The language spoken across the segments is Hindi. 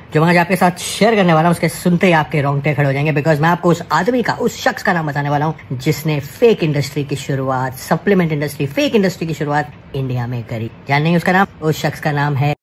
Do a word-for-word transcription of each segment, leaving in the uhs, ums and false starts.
जो मैं आज आपके साथ शेयर करने वाला हूँ उसके सुनते ही आपके रोंगटे खड़े हो जाएंगे, बिकॉज मैं आपको उस आदमी का, उस शख्स का नाम बताने वाला हूँ जिसने फेक इंडस्ट्री की शुरुआत, सप्लीमेंट इंडस्ट्री, फेक इंडस्ट्री की शुरुआत इंडिया में करी। जान नहीं उसका नाम? उस शख्स का नाम है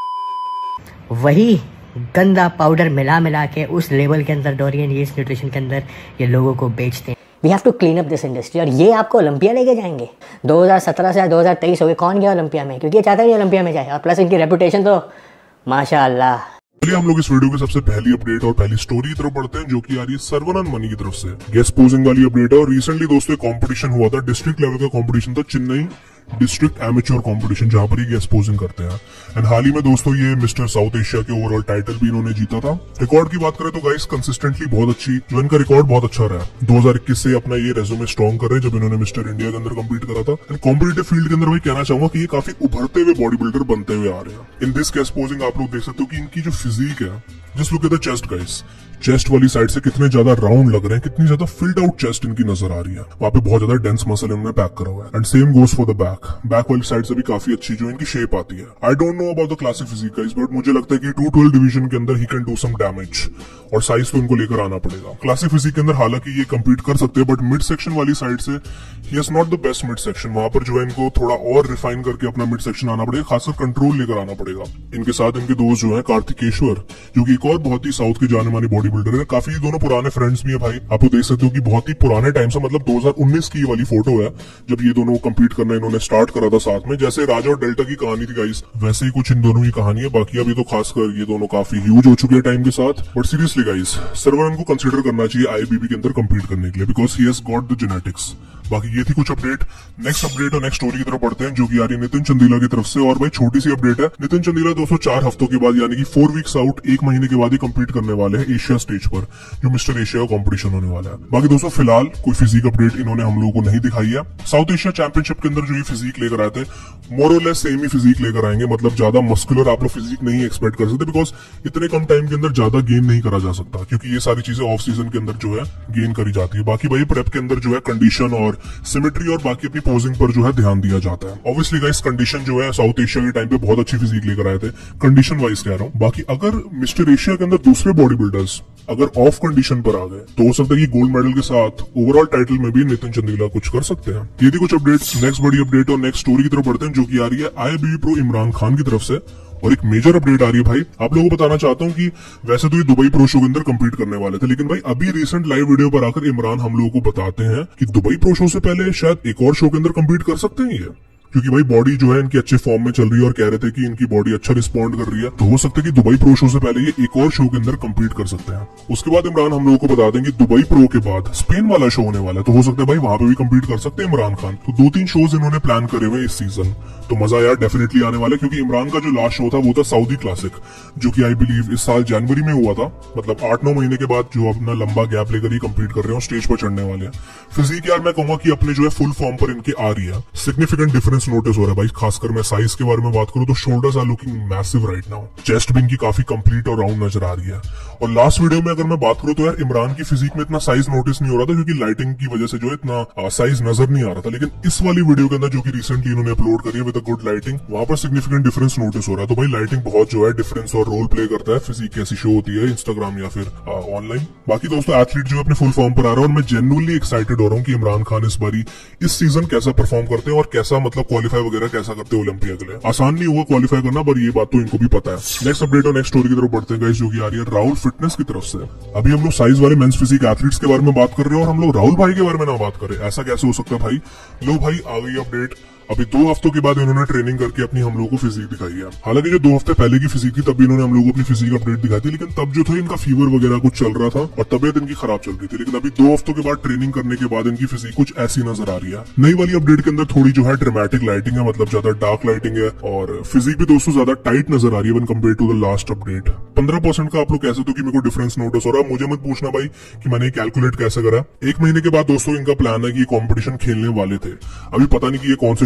वही गंदा पाउडर मिला मिला के उस लेवल के अंदर डोरियन यीस्ट न्यूट्रिशन के अंदर ये लोगों को बेचते हैं। We have to clean up this industry. और ये आपको ओलंपिया लेके जाएंगे दो हज़ार सत्रह से दो हज़ार तेईस हो गए। कौन गया ओलंपिया में? क्योंकि ये चाहता नहीं ओलंपिया में जाए, और प्लस इनकी रेपुटेशन तो माशाअल्लाह। चलिए हम लोग इस वीडियो की सबसे पहली अपडेट और पहली स्टोरी की तरफ बढ़ते हैं, जो कि आ रही है सर्वनन मनी की तरफ से। गेस्ट पोजिंग वाली अपडेट है। और रिसेंटली दोस्तों एक कंपटीशन हुआ था, डिस्ट्रिक्ट लेवल का कंपटीशन था, चेन्नई डिस्ट्रिक्ट एमेच्योर कंपटीशन, जहां पर ये गेस्ट पोजिंग करते हैं। एंड हाल ही में दोस्तों ये मिस्टर साउथ एशिया के ओवरऑल टाइटल भी इन्होंने जीता था। रिकॉर्ड की बात करें तो गाइस कंसिस्टेंटली बहुत अच्छी, जो इनका रिकॉर्ड बहुत अच्छा रहा। दो हज़ार इक्कीस से अपना ये रेज्यूमे स्ट्रॉन्ग कर रहे हैं, जब इन्होंने मिस्टर इंडिया के अंदर कम्पीट करा था। एंड कॉम्पिटिटिव फील्ड के अंदर भाई कहना चाहूंगा कि ये काफी उभरते हुए बॉडी बिल्डर बनते हुए आ रहे हैं। इन दिस गेस्ट पोजिंग आप लोग देख सकते हो कि इनकी जो फिजिक है, जिस look at the chest guys, chest वाली साइड से कितने ज्यादा राउंड लग रहे हैं, कितनी ज्यादा फिल्ड आउट चेस्ट इनकी नजर आ रही है। वहां पे बहुत ज्यादा डेंस मसल इन्होंने पैक करा हुआ है। And same goes for the back. Back वाली साइड से भी काफी अच्छी जो इनकी शेप आती है। I don't know about the classic physique guys, but मुझे लगता है कि टू ट्वेल्व डिवीजन के अंदर ही कैन डू सम डैमेज, और साइज तो इनको लेकर आना पड़ेगा। क्लासिक फिजिक के अंदर हालांकि ये कम्पीट कर सकते हैं, बट मिड सेक्शन वाली साइड से he is not the best mid section. वहां पर जो है इनको थोड़ा और रिफाइन करके अपना मिड सेक्शन आना पड़ेगा, खासकर कंट्रोल लेकर आना पड़ेगा। इनके साथ इनके दोस्त जो है कार्तिकेश्वर, जो कि एक और बहुत ही साउथ के जाने माने बॉडी बिल्डर है। काफी दोनों पुराने फ्रेंड्स भी है भाई। आप तो देख सकते हो कि बहुत ही पुराने टाइम से, मतलब दो हज़ार उन्नीस की वाली फोटो है, जब ये दोनों कम्पीट करना इन्होंने स्टार्ट करा था साथ में। जैसे राजा और डेल्टा की कहानी थी गाइस, वैसे ही कुछ इन दोनों की कहानी है। बाकी अभी तो खासकर ये दोनों काफी ह्यूज हो चुके हैं टाइम के साथ। बट सीरियसली गाइस, सर्वनन को कंसीडर करना चाहिए आईबीबी के अंदर कम्पीट करने के लिए, because he has got the genetics. बाकी ये थी कुछ अपडेट। नेक्स्ट अपडेट और नेक्स्ट स्टोरी की तरफ बढ़ते हैं, जो कि आ रही है नितिन चंदीला की तरफ से। और भाई छोटी सी अपडेट है, नितिन चंदीला दोस्तों चार हफ्तों के बाद, यानी कि फोर वीक्स आउट, एक महीने के बाद ही कम्पीट करने वाले हैं एशिया स्टेज पर, जो मिस्टर एशिया का कंपटीशन होने वाला है। बाकी दोस्तों फिलहाल कोई फिजिक अपडेट इन्होंने हम लोगों को नहीं दिखाई है। साउथ एशिया चैंपियनशिप के अंदर जो ये फिजिक लेकर आए थे, मोर और लेस सेम ही फिजिक लेकर आएंगे। मतलब ज्यादा मस्कुलर आप लोग फिजिक नहीं एक्सपेक्ट कर सकते, बिकॉज इतने कम टाइम के अंदर ज्यादा गेन नहीं करा जा सकता, क्योंकि ये सारी चीजें ऑफ सीजन के अंदर जो है गेन करी जाती है। बाकी भाई प्रेप के अंदर जो है कंडीशन और सिमेट्री और बाकी अपनी पोजिंग पर जो है ध्यान दिया जाता है। ऑब्वियसली गाइस कंडीशन जो है साउथ एशिया के टाइम पे बहुत अच्छी फिजिक लेकर आए थे, कंडीशन वाइज कह रहा हूँ। बाकी अगर मिस्टर एशिया के अंदर दूसरे बॉडी बिल्डर्स अगर ऑफ कंडीशन पर आ गए, तो हो सकता है कि गोल्ड मेडल के साथ ओवरऑल टाइटल में भी नितिन चंदीला कुछ कर सकते हैं। ये थी कुछ अपडेट्स। नेक्स्ट बड़ी अपडेट और नेक्स्ट स्टोरी की तरफ बढ़ते हैं, जो कि आ रही है आईबीबी प्रो इमरान खान की तरफ से। और एक मेजर अपडेट आ रही है भाई, आप लोगों को बताना चाहता हूं कि वैसे तो ये दुबई प्रो शो के अंदर कम्पीट करने वाले थे, लेकिन भाई अभी रिसेंट लाइव वीडियो पर आकर इमरान हम लोगों को बताते हैं कि दुबई प्रो शो से पहले शायद एक और शो के अंदर कम्पीट कर सकते हैं ये, क्योंकि भाई बॉडी जो है इनकी अच्छे फॉर्म में चल रही है और कह रहे थे कि इनकी बॉडी अच्छा रिस्पॉन्ड कर रही है। तो हो सकता है कि दुबई प्रो शो से पहले ये एक और शो के अंदर कम्पीट कर सकते हैं। उसके बाद इमरान हम लोगों को बता देंगे दुबई प्रो के बाद स्पेन वाला शो होने वाला है, तो हो सकता है भाई वहां पे भी कम्पीट कर सकते हैं इमरान खान। तो दो तीन शोज इन्होंने प्लान करे हुए इस सीजन, तो मजा यार डेफिनेटली आने वाला है। क्योंकि इमरान का जो लास्ट शो था वो था सऊदी क्लासिक, जो कि आई बिलीव इस साल जनवरी में हुआ था। मतलब आठ नौ महीने के बाद जो अपना लंबा गैप लेकर ही कम्पीट कर रहे हैं, स्टेज पर चढ़ने वाले हैं। फिजिक यार मैं कहूंगा कि अपने जो है फुल फॉर्म पर इनके आ रही है। सिग्निफिकेंट डिफरेंस नोटिस हो रहा है भाई। खासकर मैं साइज के बारे में बात करूं तो shoulders are looking massive right now. Chest भी इनकी काफी कंप्लीट और राउंड नजर आ रही है। और लास्ट वीडियो में अगर मैं बात करूं तो यार इमरान की फिजिक में इतना साइज नोटिस नहीं हो रहा था, क्योंकि लाइटिंग की वजह से जो इतना साइज नजर नहीं आ रहा था। लेकिन इस वाली वीडियो के अंदर जो कि रिसेंटली इन्होंने अपलोड करी है विद गुड लाइटिंग, वहां पर सिग्निफिकेंट डिफरेंस नोटिस हो रहा है। तो भाई लाइटिंग बहुत जो है डिफरेंस और रोल प्ले करता है फिजिक कैसी शो होती है इंस्टाग्राम या फिर ऑनलाइन। बाकी दोस्तों एथलीट जो अपने फुल फॉर्म पर आ रहा है, और मैं जेन्युइनली एक्साइटेड हो रहा हूँ कि इमरान खान इस बारी इस सीजन कैसा परफॉर्म करते हैं और कैसा मतलब क्वालिफाई वगैरह कैसा करते हैं ओलंपिया के लिए। आसान नहीं होगा क्वालिफाई करना, पर ये बात तो इनको भी पता है। नेक्स्ट अपडेट और नेक्स्ट स्टोरी की तरफ बढ़ते हैं गाइस, जो कि आ रही है राहुल फिटनेस की तरफ से। अभी हम लोग साइज वाले मेंस फिजिक एथलीट्स के बारे में बात कर रहे हैं और हम लोग राहुल भाई के बारे में ना बात करें, ऐसा कैसे हो सकता है भाई। लो भाई आ गई अपडेट। अभी दो हफ्तों के बाद इन्होंने ट्रेनिंग करके अपनी हम लोगों को फिजिक दिखाई है। हालांकि जो दो हफ्ते पहले की फिजिक थी तब भी इन्होंने हम लोगों को अपनी फिजिक अपडेट दिखाई थी, लेकिन तब जो था इनका फीवर वगैरह कुछ चल रहा था और तबियत इनकी खराब चल रही थी। लेकिन अभी दो हफ्तों के बाद ट्रेनिंग करने के बाद इनकी फिजिक कुछ ऐसी नजर आ रही है। नई वाली अपडेट के अंदर थोड़ी जो है ड्रामेटिक लाइटिंग है, मतलब ज्यादा डार्क लाइटिंग है, और फिजिक भी दोस्तों ज्यादा टाइट नजर आ रही है when compare to the last update. पंद्रह परसेंट का आप लोग कह सकते हो कि मेरे को डिफरेंस नोटिस हो रहा है। मुझे मत पूछना भाई कि मैंने कैलकुलेट कैसे करा। एक महीने के बाद दोस्तों इनका प्लान है कि ये कॉम्पिटिशन खेलने वाले थे। अभी पता नहीं कि ये कौन से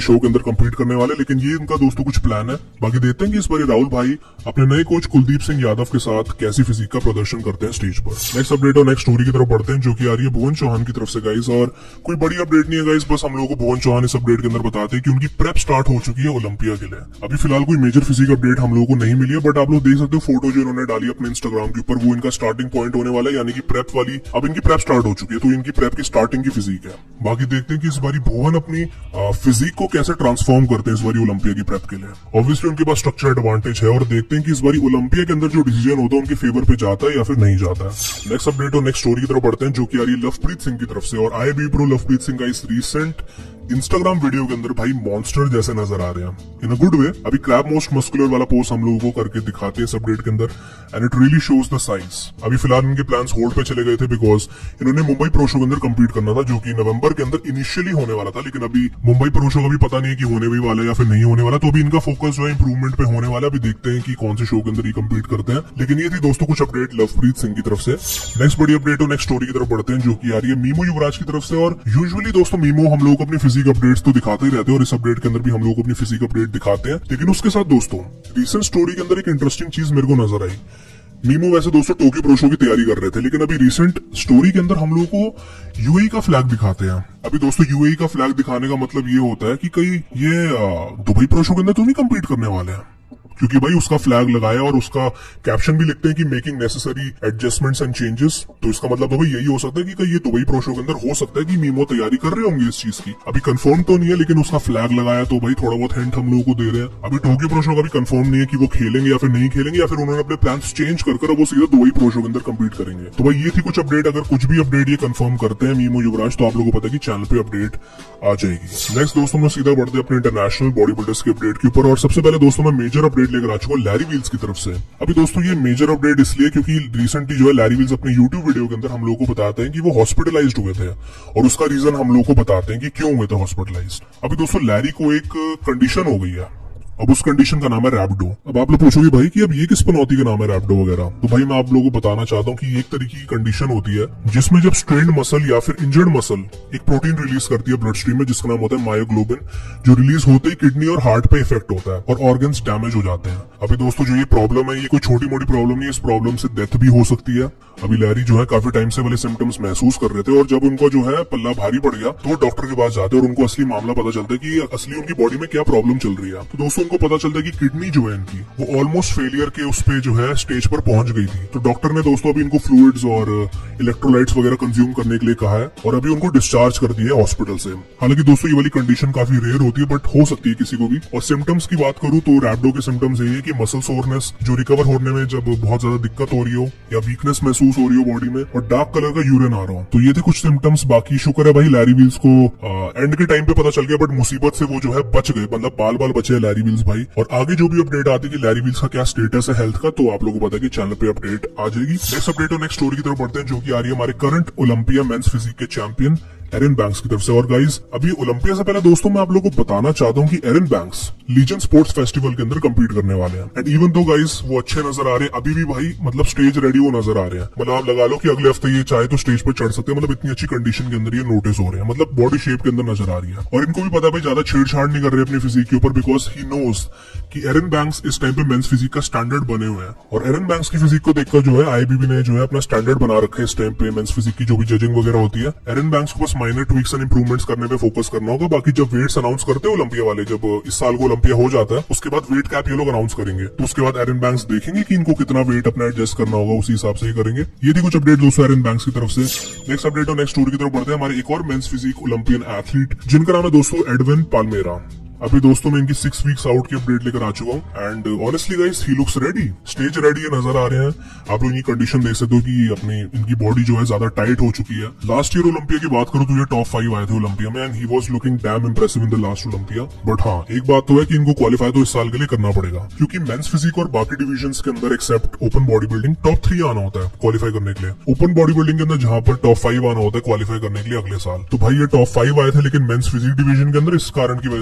शो के अंदर कम्पीट करने वाले, लेकिन ये इनका दोस्तों कुछ प्लान है। बाकी देखते हैं कि इस बार राहुल भाई अपने नए कोच कुलदीप सिंह यादव के साथ कैसी फिजिक का प्रदर्शन करते हैं स्टेज पर। नेक्स्ट अपडेट और नेक्स्ट स्टोरी की तरफ बढ़ते हैं, जो कि आ रही है भुवन चौहान की तरफ से गाइस। और कोई बड़ी अपडेट नहीं है गाइस, बस हम लोगों को भुवन चौहान इस अपडेट के अंदर बताते हैं कि उनकी प्रेप स्टार्ट हो चुकी है ओलंपिया के लिए। अभी फिलहाल कोई मेजर फिजिक अपडेट हम लोगों को नहीं मिली है, बट आप लोग देख सकते हो फोटो जो इन्होंने डाली अपने इंस्टाग्राम के ऊपर, वो इनका स्टार्टिंग पॉइंट होने वाला है, यानी कि प्रेप वाली। अब इनकी प्रेप स्टार्ट हो चुकी है, तो इनकी प्रेप की स्टार्टिंग की फिजिक है। बाकी देखते हैं कि इस बारी भुवन अपनी फिजिक को कैसे ट्रांसफॉर्म करते हैं इस बारी ओलंपिया की प्रेप के लिए। ऑब्वियसली उनके पास स्ट्रक्चर एडवांटेज है, और देखते हैं कि इस बारी ओलंपिया के अंदर जो डिसीजन होता है उनके फेवर पे जाता है या फिर नहीं जाता है। नेक्स्ट अपडेट और नेक्स्ट स्टोरी की तरफ बढ़ते हैं, जो कि आ रही है लवप्रीत सिंह की तरफ से। और आए भी प्रो लवप्रीत सिंह का इस रिसेंट इंस्टाग्राम वीडियो के अंदर भाई मॉन्स्टर जैसे नजर आ रहे हैं, इन अ गुड वे। अभी क्रैब मोस्ट मस्कुलर वाला पोस्ट हम लोगों को करके दिखाते हैं इस अपडेट के अंदर, and it really shows the size. अभी फिलहाल इनके प्लान्स होल्ड पे चले गए थे, बिकॉज इन्होंने मुंबई प्रो शो के अंदर कम्पीट करना था, जो कि नवंबर के अंदर इनिशियली होने वाला था। लेकिन अभी मुंबई प्रो शो का भी पता नहीं है कि होने भी वाला है या फिर नहीं होने वाला, तो अभी इनका फोकस जो है इंप्रूवमेंट पे होने वाला है। अभी देखते हैं कि कौन से शो के अंदर ये कम्पीट करते हैं। लेकिन ये थी दोस्तों कुछ अपडेट लवप्रीत सिंह की तरफ से। नेक्स्ट बड़ी अपडेट और नेक्स्ट स्टोरी की तरफ बढ़ते हैं, जो कि आ रही है मीमो युवराज की तरफ से। और यूजुअली दोस्तों मीमो हम लोग को अपनी फिजिक अपडेट्स तो दिखाते ही रहते हैं, और इस अपडेट के अंदर भी हम लोग को अपनी फिजिक अपडेट दिखाते हैं। लेकिन उसके साथ दोस्तों रिसेंट स्टोरी के अंदर एक इंटरेस्टिंग चीज मेरे को नजर आई। मीमो वैसे दोस्तों टोक्यो प्रो शो की तैयारी कर रहे थे, लेकिन अभी रिसेंट स्टोरी के अंदर हम लोग को यूएई का फ्लैग दिखाते हैं। अभी दोस्तों यूएई का फ्लैग दिखाने का मतलब ये होता है कि कहीं ये दुबई प्रो शो के अंदर तो नहीं कम्पीट करने वाले हैं, क्योंकि भाई उसका फ्लैग लगाया और उसका कैप्शन भी लिखते हैं कि making necessary adjustments and changes. तो इसका मतलब भाई यही हो सकता है कि कहीं ये दुबई प्रो शो के अंदर हो सकता है कि मीमो तैयारी कर रहे होंगे इस चीज की। अभी कंफर्म तो नहीं है, लेकिन उसका फ्लैग लगाया तो भाई थोड़ा बहुत हिंट हम लोगों को दे रहे हैं। अभी टोक्यो प्रो शो का भी कंफर्म नहीं है कि वो खेलेंगे या फिर नहीं खेलेंगे, या फिर उन्होंने अपने प्लान चेंज कर कर वो सीधा दुबई प्रो शो के अंदर कम्पीट करेंगे। तो भाई ये थी कुछ अपडेट। अगर कुछ भी अपडेट ये कंफर्म करते हैं मीमो युवराज, तो आप लोगों को पता है कि चैनल पे अपडेट आ जाएगी। नेक्स्ट दोस्तों मैं सीधा बढ़ते हैं अपने इंटरनेशनल बॉडी बिल्डर्स के अपडेट के ऊपर। और सबसे पहले दोस्तों मैं मेजर अपडेट लेकर आ चुका हूं लैरी विल्स की तरफ से। अभी दोस्तों ये मेजर अपडेट इसलिए क्योंकि रिसेंटली जो है लैरी विल्स अपने यूट्यूब वीडियो के अंदर हम लोगों को बताते हैं कि वो हॉस्पिटलाइज्ड हुए थे, और उसका रीजन हम लोगों को बताते हैं कि क्यों हुए थे हॉस्पिटलाइज्ड। अभी दोस्तों लैरी को एक कंडीशन हो गई है, अब उस कंडीशन का नाम है रैप्डो। अब आप लोग पूछोगे भाई कि अब ये किस पनौती का नाम है रैप्डो वगैरह, तो भाई मैं आप लोगों को बताना चाहता हूँ कि एक तरीके की कंडीशन होती है जिसमें जब स्ट्रेन्ड मसल या फिर इंजर्ड मसल एक प्रोटीन रिलीज करती है ब्लड स्ट्रीम में, जिसका नाम होता है मायोग्लोबिन, जो रिलीज होते ही किडनी और हार्ट पे इफेक्ट होता है और ऑर्गन्स डैमेज हो जाते हैं। अभी दोस्तों जो ये प्रॉब्लम है ये कोई छोटी मोटी प्रॉब्लम नहीं है, इस प्रॉब्लम से डेथ भी हो सकती है। अभी लैरी जो है काफी टाइम से वाले सिम्टम्स महसूस कर रहे थे, और जब उनको जो है पल्ला भारी पड़ गया तो डॉक्टर के पास जाते हैं और उनको असली मामला पता चलता है कि असली उनकी बॉडी में क्या प्रॉब्लम चल रही है। तो दोस्तों उनको पता चलता है कि किडनी जो है इनकी वो ऑलमोस्ट फेलियर के उस पे जो है स्टेज पर पहुंच गई थी। तो डॉक्टर ने दोस्तों अभी इनको फ्लूइड्स और इलेक्ट्रोलाइट्स वगैरह कंज्यूम करने के लिए कहा है, और अभी उनको डिस्चार्ज कर दिया है हॉस्पिटल से। हालांकि दोस्तों ये वाली कंडीशन काफी रेयर होती है, बट हो सकती है किसी को भी। और सिम्टम्स की बात करूं तो रैप्डो के सिम्टम्स यही है कि मसल सोरनेस, जो रिकवर होने में जब बहुत ज्यादा दिक्कत हो रही हो या वीकनेस महसूस हो रही हो बॉडी में, और डार्क कलर का यूरिन आ रहा हो। तो ये थे कुछ सिम्टम्स। बाकी शुक्र है भाई लैरी विल्स को एंड के टाइम पे पता चल गया, बट मुसीबत से वो जो है बच गए, मतलब बाल बाल बचे हैं लैरी विल्स भाई। और आगे जो भी अपडेट आती है कि लैरी विल्स का क्या स्टेटस है हेल्थ का, तो आप लोगों को पता है कि चैनल पे अपडेट आ जाएगी। नेक्स्ट अपडेट और नेक्स्ट स्टोरी की तरफ बढ़ते हैं, जो कि आ रही है हमारे करंट ओलंपिया मेंस फिजिक के चैंपियन एरन बैंक्स की तरफ से। और गाइस अभी ओलंपिया से पहले दोस्तों मैं आप लोगों को बताना चाहता हूं कि Erin Banks Legion sports festival के अंदर कम्पीट करने वाले हैं। एंड इवन दो गाइस वो अच्छे नजर आ रहे हैं, अभी भी भाई मतलब स्टेज रेडी वो नजर आ रहे हैं। मतलब आप लगा लो कि अगले हफ्ते ये चाहे तो स्टेज पर चढ़ सकते हैं, मतलब इतनी अच्छी कंडीशन के अंदर ये नोटिस हो रहे हैं, मतलब बॉडी शेप के अंदर नजर आ रही है। और इनको भी पता है भाई ज्यादा छेड़छाड़ नहीं कर रहे अपनी फिजिक के ऊपर, बिकॉज ही नोज कि एरन बैंक्स इस टाइम पे मेंस फिजिक का स्टैंडर्ड बने हुए हैं। और एरन बैंक्स की फिजिक को देखकर जो है आईबीबी ने जो है अपना स्टैंडर्ड बना रखा है इस टाइम पे मेंस फिजिक की जो भी जजिंग वगैरह होती है। एरन बैंक्स को बस माइनर ट्वीक्स एंड इंप्रूवमेंट्स करने पे फोकस करना होगा। बाकी जब वेट्स अनाउंस करते हैं ओलंपिया वाले, जब इस साल को ओलंपिया हो जाता है उसके बाद वेट कैप ये लोग अनाउंस करेंगे, तो उसके बाद एरन बैंक्स देखेंगे कि इनको कितना वेट अपना एडजस्ट करना होगा, उसी हिसाब से ही करेंगे। ये थी कुछ अपडेट दोस्तों एरन बैंक्स की तरफ से। नेक्स्ट अपडेट और नेक्स्ट स्टोरी की तरफ बढ़ते हैं हमारे एक और मेंस फिजिक ओलंपियन एथलीट, जिनका नाम है दोस्तों एडविन पाल्मेरा। अभी दोस्तों मैं इनकी सिक्स वीक्स आउट की अपडेट लेकर आ चुका हूँ, and honestly guys he looks ready, stage ready नजर आ रहे हैं। आप लोग इनकी कंडीशन देख सकते हो कि अपनी इनकी बॉडी जो है ज्यादा टाइट हो चुकी है। लास्ट ईयर ओलंपिया की बात करूं तो ये टॉप फाइव आए थे ओलंपिया में, and he was looking damn impressive in the last Olympia. But हाँ एक बात तो है कि इनको क्वालिफाई तो इस साल के लिए करना पड़ेगा, क्योंकि मेंस फिजिक और बाकी डिविजन्स के अंदर except open body building top three आना होता है क्वालिफाई करने के लिए। ओपन बॉडी बिल्डिंग के अंदर जहां पर टॉप फाइव आना होता है क्वालिफाई करने के लिए अगले साल, तो भाई ये टॉप फाइव आए थे, लेकिन मेंस फिजिक डिवीजन के अंदर इस कारण की वजह से इनको जो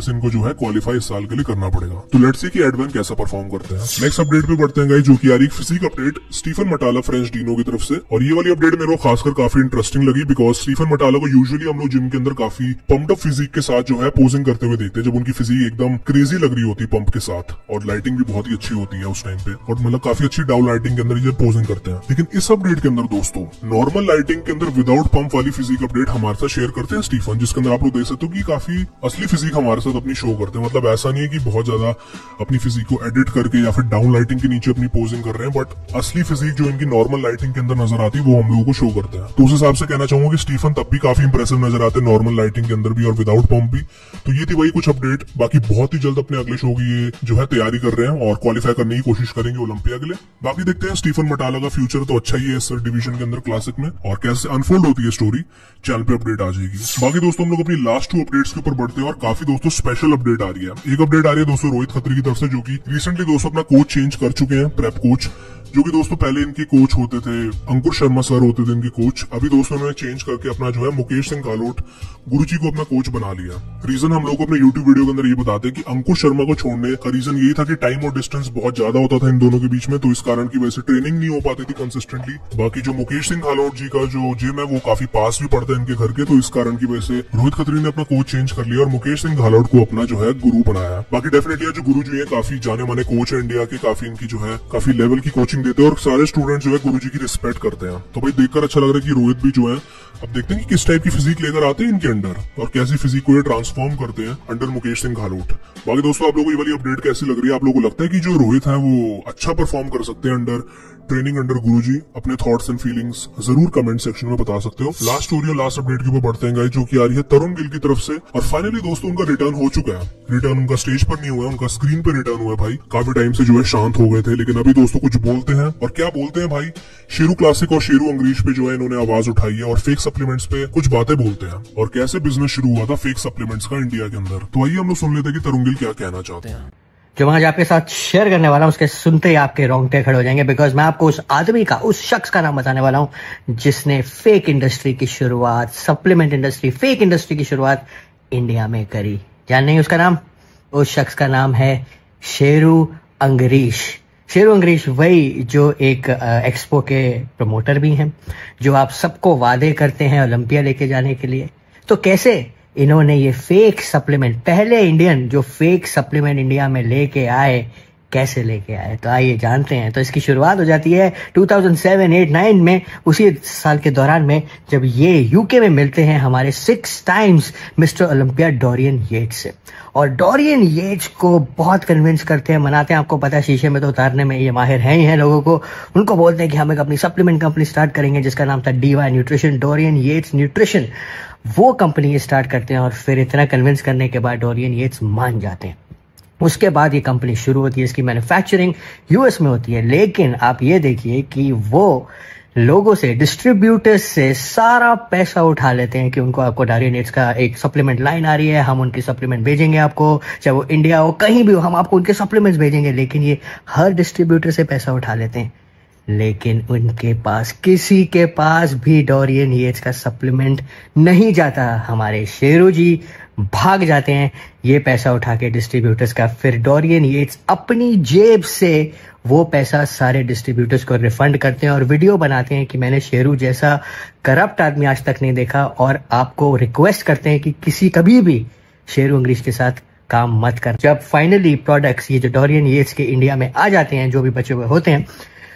है क्वालिफाई इस साल के लिए करना पड़ेगा। तो लेट्स सी कि एडवेन कैसा परफॉर्म करते हैं। नेक्स्ट अपडेट पे बढ़ते हैं गाइस, जो कि आ रही physique update Stefan Matala French Dino की तरफ से। और ये वाली अपडेट मेरे को खासकर काफी इंटरेस्टिंग लगी, बिकॉज स्टीफन मटाला को यूजुअली हम लोग जिम के अंदर काफी पंप्ड अप फिजिक के साथ जो है पोजिंग करते हुए देखते हैं, जब उनकी फिजिक एकदम क्रेजी लग रही होती है पंप के साथ, और लाइटिंग भी बहुत ही अच्छी होती है उस टाइम पे, और मतलब काफी अच्छी डाउन लाइटिंग के अंदर ये पोजिंग करते हैं। लेकिन इस अपडेट के अंदर दोस्तों नॉर्मल लाइटिंग के अंदर विदाउट पंप वाली फिजिक अपडेट हमारे साथ शेयर करते हैं स्टीफन, जिसके अंदर आप लोग देख सकते हो कि काफी असली फिजिक हमारे साथ अपनी शो करते हैं। मतलब ऐसा नहीं है कि बहुत ज्यादा अपनी फिजिक को एडिट करके या फिर डाउन लाइटिंग के नीचे अपनी पोजिंग कर रहे हैं, बट असली फिजिक जो इनकी नॉर्मल लाइटिंग के अंदर नजर आती है वो हम लोगों को शो करते हैं। तो उस हिसाब से कहना चाहूंगा कि स्टीफन तब भी काफी इंप्रेसिव नजर आते हैं नॉर्मल लाइटिंग के अंदर भी और विदाउट पंप भी। तो ये थी वही कुछ अपडेट। बाकी बहुत ही जल्द अपने अगले शो की ये जो है तैयारी कर रहे हैं और क्वालिफाई करने की कोशिश करेंगे ओलंपिया के लिए। बाकी देखते हैं स्टीफन मटाला का फ्यूचर तो अच्छा ही है इस डिवीजन के अंदर क्लासिक में, और कैसे अनफोल्ड होती है स्टोरी चैनल पे अपडेट आ जाएगी। बाकी दोस्तों हम लोग अपनी लास्ट टू अपडेट्स के ऊपर बढ़ते हैं और काफी दोस्तों स्पेशल अपडेट आ रही है। एक अपडेट आ रही है दोस्तों रोहित खत्री की तरफ से, जो कि रिसेंटली दोस्तों अपना कोच चेंज कर चुके हैं, प्रेप कोच, जो कि दोस्तों पहले इनके कोच होते थे अंकुर शर्मा सर होते थे इनके कोच। अभी दोस्तों इन्होंने चेंज करके अपना जो है मुकेश सिंह गहलोत गुरुजी को अपना कोच बना लिया। रीजन हम लोग अपने यूट्यूब वीडियो के अंदर ये बताते हैं कि अंकुर शर्मा को छोड़ने का रीजन यही था कि टाइम और डिस्टेंस बहुत ज्यादा होता था इन दोनों के बीच में, तो इस कारण की वजह से ट्रेनिंग नहीं हो पाती थी कंसिस्टेंटली। बाकी जो मुकेश सिंह गहलोत जी का जो जिम है वो काफी पास भी पड़ता है इनके घर के, तो इस कारण की वजह से रोहित खत्री ने अपना कोच चेंज कर लिया और मुकेश सिंह गहलोत को अपना जो है गुरु बनाया। बाकी डेफिनेटली जो गुरु जी है काफी जाने माने कोच है इंडिया के, काफी इनकी जो है काफी लेवल की कोचिंग देते हैं और सारे स्टूडेंट जो है गुरुजी की रिस्पेक्ट करते हैं। तो भाई देखकर अच्छा लग रहा है कि रोहित भी जो है अब देखते हैं कि किस टाइप की फिजिक लेकर आते हैं इनके अंडर और कैसी फिजिक को ये ट्रांसफॉर्म करते हैं अंडर मुकेश सिंह गहलोत। बाकी दोस्तों आप लोगों को ये वाली अपडेट कैसी लग रही है? आप लोगों को लगता है कि जो रोहित है वो अच्छा परफॉर्म कर सकते हैं अंडर ट्रेनिंग अंडर गुरुजी? अपने थॉट्स एंड फीलिंग्स जरूर कमेंट सेक्शन में बता सकते हो। लास्ट स्टोरी और लास्ट अपडेट के ऊपर बढ़ते हैं गाइस, जो कि आ रही है तरुण गिल की तरफ से। और फाइनली दोस्तों उनका रिटर्न हो चुका है। रिटर्न उनका स्टेज पर नहीं हुआ है, उनका स्क्रीन पर रिटर्न हुआ है। भाई काफी टाइम से जो है शांत हो गए थे, लेकिन अभी दोस्तों कुछ बोलते हैं। और क्या बोलते हैं भाई? शेरू क्लासिक और शेरू अंग्रीश पे जो है इन्होंने आवाज उठाई है और फेक सप्लीमेंट्स पे कुछ बातें बोलते हैं और कैसे बिजनेस शुरू हुआ था फेक सप्लीमेंट्स का इंडिया के अंदर। तो आइए हम लोग सुन लेते हैं कि तरुण गिल क्या कहना चाहते हैं। जो मैं आज आपके साथ शेयर करने वाला हूं उसके सुनते ही आपके रोंगटे खड़े हो जाएंगे, बिकॉज मैं आपको उस आदमी का, उस शख्स का नाम बताने वाला हूं जिसने फेक इंडस्ट्री की शुरुआत, सप्लीमेंट इंडस्ट्री, फेक इंडस्ट्री की शुरुआत इंडिया में करी। जान नहीं उसका नाम? उस शख्स का नाम है शेरू अंग्रीश। शेरू अंग्रीश वही जो एक एक्सपो के प्रमोटर भी हैं, जो आप सबको वादे करते हैं ओलंपिया लेके जाने के लिए। तो कैसे इन्होंने ये फेक सप्लीमेंट, पहले इंडियन जो फेक सप्लीमेंट इंडिया में लेके आए, कैसे लेके आए? तो आइए जानते हैं। तो इसकी शुरुआत हो जाती है दो हज़ार सात, आठ, नौ में, उसी साल के दौरान में जब ये यूके में मिलते हैं हमारे six times mister Olympia Dorian Yates से। और डोरियन येट्स को बहुत कन्विंस करते हैं, मनाते हैं। आपको पता है शीशे में तो उतारने में ये माहिर हैं ही हैं लोगों को। उनको बोलते हैं कि हम एक अपनी सप्लीमेंट कंपनी स्टार्ट करेंगे जिसका नाम था DY nutrition, Dorian Yates nutrition. वो कंपनी स्टार्ट करते हैं और फिर इतना कन्विंस करने के बाद डोरियन येट्स मान जाते हैं। उसके बाद ये कंपनी शुरू होती है, इसकी मैन्युफैक्चरिंग यूएस में होती है। लेकिन आप ये देखिए कि वो लोगों से, डिस्ट्रीब्यूटर्स से सारा पैसा उठा लेते हैं कि उनको आपको डोरियन येट्स का एक सप्लीमेंट लाइन आ रही है, हम उनकी सप्लीमेंट भेजेंगे आपको, चाहे वो इंडिया हो कहीं भी हो, हम आपको उनके सप्लीमेंट्स भेजेंगे। लेकिन ये हर डिस्ट्रीब्यूटर से पैसा उठा लेते हैं, लेकिन उनके पास, किसी के पास भी डोरियन येट्स का सप्लीमेंट नहीं जाता। हमारे शेरू जी भाग जाते हैं ये पैसा उठा के डिस्ट्रीब्यूटर्स का। फिर डोरियन येट्स अपनी जेब से वो पैसा सारे डिस्ट्रीब्यूटर्स को रिफंड करते हैं और वीडियो बनाते हैं कि मैंने शेरू जैसा करप्ट आदमी आज तक नहीं देखा, और आपको रिक्वेस्ट करते हैं कि किसी कभी भी शेरू अंग्रीश के साथ काम मत कर। जब फाइनली प्रोडक्ट्स ये जो डोरियन येट्स के इंडिया में आ जाते हैं, जो भी बचे हुए होते हैं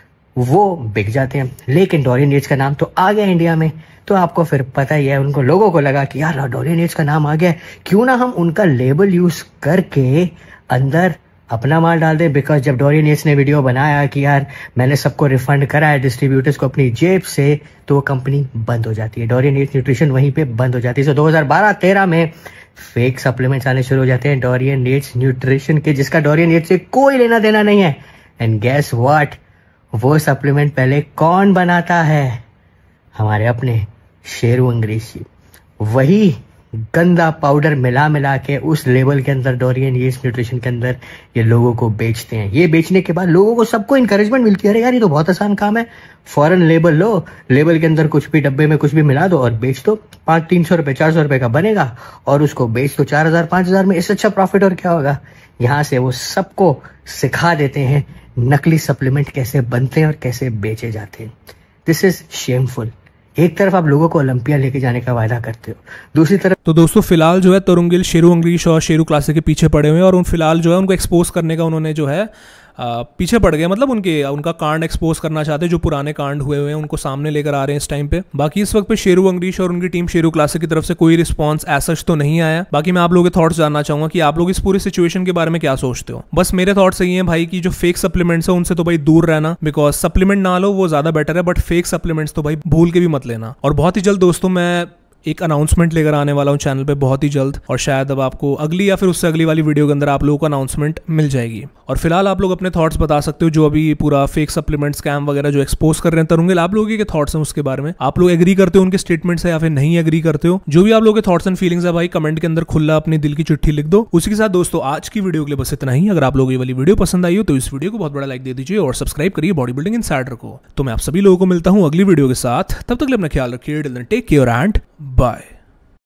वो बिक जाते हैं। लेकिन डोरियन येट्स का नाम तो आ गया इंडिया में, तो आपको फिर पता ही है, उनको लोगों को लगा कि यार डोरियन येट्स का नाम आ गया, क्यों ना हम उनका लेबल यूज करके अंदर अपना माल डाल दें। बिकॉज जब डोरियन येट्स ने वीडियो बनाया कि यार मैंने सबको रिफंड करा है डिस्ट्रीब्यूटर्स को अपनी जेब से, तो वो कंपनी बंद हो जाती है। डोरियन येट्स न्यूट्रिशन वहीं पे बंद हो जाती है। तो दो हज़ार बारह तेरह में फेक सप्लीमेंट्स आने शुरू हो जाते हैं डोरियन येट्स न्यूट्रिशन के, जिसका डोरियन येट्स से कोई लेना देना नहीं है। एंड गेस व्हाट, वो सप्लीमेंट पहले कौन बनाता है? हमारे अपने शेरू अंग्रीश जी। वही गंदा पाउडर मिला मिला के उस लेवल के अंदर डोरियन यीस्ट न्यूट्रिशन के अंदर ये लोगों को बेचते हैं। ये बेचने के बाद लोगों को सबको इंकरेजमेंट मिलती है, अरे यार ये तो बहुत आसान काम है, फॉरन लेबल लो, लेबल के अंदर कुछ भी डब्बे में कुछ भी मिला दो और बेच दो, पाँच तीन सौ रुपये चार सौ रुपये का बनेगा और उसको बेच दो चार हजार पाँच हजार में। इससे अच्छा प्रॉफिट और क्या होगा। यहाँ से वो सबको सिखा देते हैं नकली सप्लीमेंट कैसे बनते हैं और कैसे बेचे जाते हैं। This is shameful. एक तरफ आप लोगों को ओलंपिया लेके जाने का वायदा करते हो, दूसरी तरफ तो दोस्तों फिलहाल जो है तरुण गिल शेरू अंग्रीश और शेरू क्लासिक के पीछे पड़े हुए हैं और उन फिलहाल जो है उनको एक्सपोज करने का उन्होंने जो है आ, पीछे पड़ गए, मतलब उनके उनका कांड एक्सपोज करना चाहते हैं, जो पुराने कांड हुए हुए हैं उनको सामने लेकर आ रहे हैं इस टाइम पे। बाकी इस वक्त पे शेरू अंग्रीश और उनकी टीम शेरू क्लासिक की तरफ से कोई रिस्पांस ऐसा तो नहीं आया। बाकी मैं आप लोगों के थॉट्स जानना चाहूंगा कि आप लोग इस पूरी सिचुएशन के बारे में क्या सोचते हो। बस मेरे थॉट्स यही हैं भाई कि जो फेक सप्लीमेंट्स है उनसे तो भाई दूर रहना, बिकॉज सप्लीमेंट ना लो वो ज्यादा बेटर है, बट फेक सप्लीमेंट्स तो भाई भूल के भी मत लेना। और बहुत ही जल्द दोस्तों मैं एक अनाउंसमेंट लेकर आने वाला हूं चैनल पे बहुत ही जल्द, और शायद अब आपको अगली या फिर उससे अगली वाली वीडियो के अंदर आप लोगों को अनाउंसमेंट मिल जाएगी। और फिलहाल आप लोग अपने थॉट्स बता सकते हो जो अभी पूरा फेक सप्लीमेंट स्कैम वगैरह जो एक्सपोज कर रहे हैं तरुण गिल, आप लोगों के थॉट्स हैं उसके बारे में। आप लोग एग्री करते हो उनके स्टेटमेंट से या फिर नहीं एग्री करते हो, जो भी आप लोगों के थॉट्स एंड फीलिंग्स है भाई कमेंट के अंदर खुला अपने दिल की चिट्ठी लिख दो। उसी के साथ दोस्तों आज की वीडियो के लिए बस इतना ही। अगर आप लोग ये वाली वीडियो पसंद आई हो तो इस वीडियो को बहुत बड़ा लाइक दे दीजिए और सब्सक्राइब करिए बॉडी बिल्डिंग इनसाइडर को। तो मैं आप सभी लोगों को मिलता हूँ अगली वीडियो के साथ, तब तक अपना ख्याल रखिए, टेक केयर एंड बाय।